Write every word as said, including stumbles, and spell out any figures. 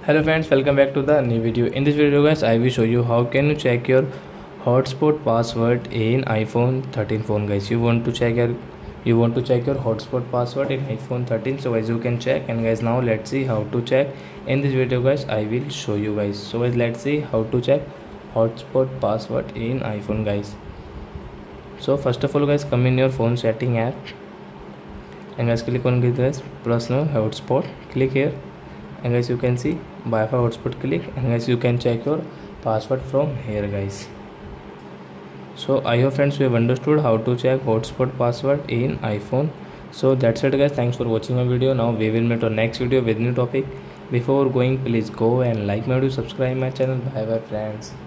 Hello friends, welcome back to the new video. In this video guys, I will show you how can you check your hotspot password in iPhone thirteen phone guys. You want to check your you want to check your hotspot password in iPhone thirteen, so guys you can check. And guys, now let's see how to check. In this video guys, I will show you guys. So guys, let's see how to check hotspot password in iPhone guys. So first of all guys, come in your phone setting app and guys click on this personal hotspot. Click here and guys you can see Wi-Fi hotspot. Click and guys you can check your password from here guys. So I hope friends you have understood how to check hotspot password in iPhone. So that's it guys, thanks for watching my video. Now we will meet on next video with new topic. Before going, please go and like my video, subscribe my channel. Bye bye friends.